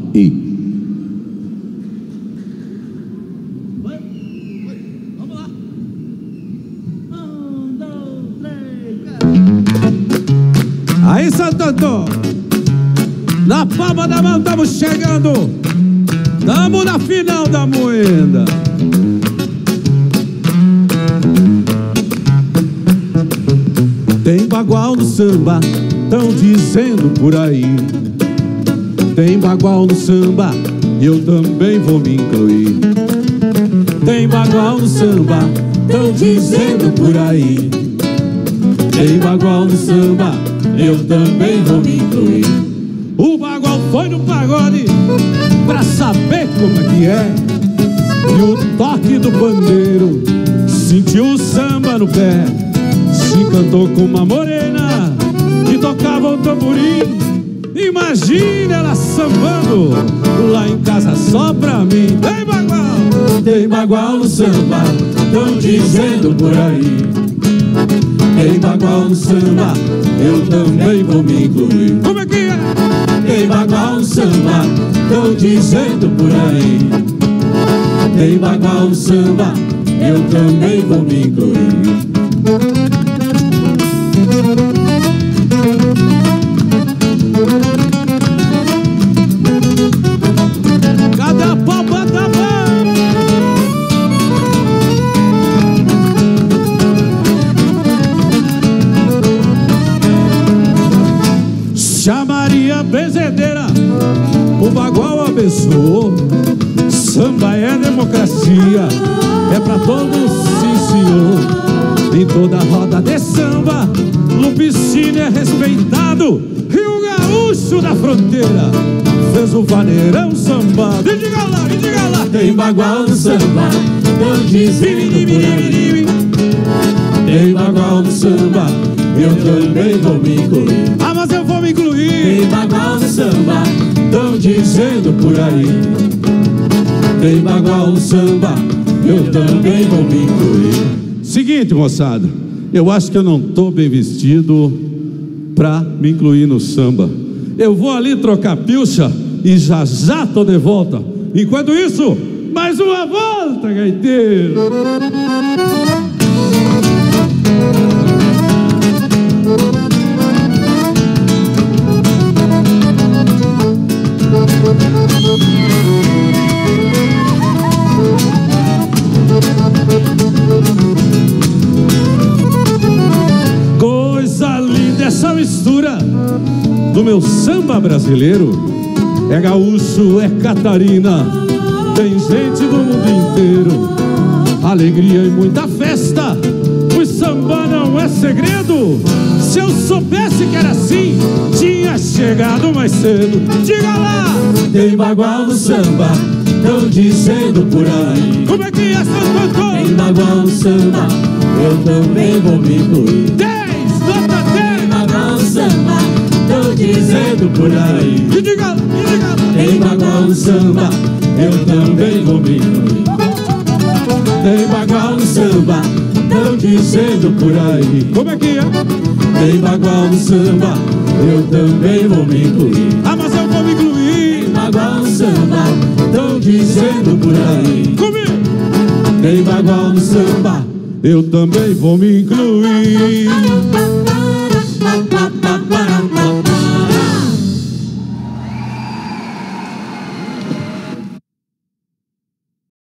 Vamos lá. 1, 2, 3. Aí, Santo Antônio, na palma da mão estamos chegando. Estamos na final da moeda. Tem bagual no samba, tão dizendo por aí. Tem bagual no samba, eu também vou me incluir. Tem bagual no samba, tão dizendo por aí. Tem bagual no samba, eu também vou me incluir. O bagual foi no pagode pra saber como é que é. E o toque do pandeiro sentiu o samba no pé. Se cantou com uma morena que tocava o tamborim. Imagina ela sambando lá em casa só pra mim. Tem bagual! Tem bagual no samba, tão dizendo por aí. Tem bagual no samba, eu também vou me incluir. Como é que é? Tem bagual no samba, tão dizendo por aí. Tem bagual no samba, eu também vou me incluir. Cadê a palma da mão? Se a Maria Benzedeira o bagual abençoou. Samba é democracia, é pra todos, sim senhor. Em toda roda de samba, Lupicínio é respeitado. E o gaúcho da fronteira fez o vaneirão samba. E diga lá, e diga lá. Tem bagual no samba, tão dizendo por aí. Tem bagual no samba, eu também vou me incluir. Ah, mas eu vou me incluir. Tem bagual no samba, tão dizendo por aí. Tem bagual no samba, eu também vou me incluir. Seguinte, moçada, eu acho que eu não tô bem vestido pra me incluir no samba. Eu vou ali trocar pilcha e já já tô de volta. Enquanto isso, mais uma volta, gaiteiro. Coisa linda essa mistura do meu samba brasileiro. É gaúcho, é Catarina, tem gente do mundo inteiro. Alegria e muita festa, o samba não é segredo. Se eu soubesse que era assim, tinha chegado mais cedo. Diga lá! Tem bagual no samba, tão dizendo por aí. Como é que é, Santo Antônio? Tem bagual no samba, eu também vou me incluir. 10, nota 10! Tem bagual no samba, tão dizendo por aí. E diga lá, e diga lá. Tem bagual no samba, eu também vou me incluir. Tem bagual no samba, tão dizendo por aí. Como é que é? Tem bagual no samba, eu também vou me incluir. Ah, mas eu vou me incluir. Tem bagual no samba, tão dizendo por aí. Comigo! Tem bagual no samba, Eu também vou me incluir.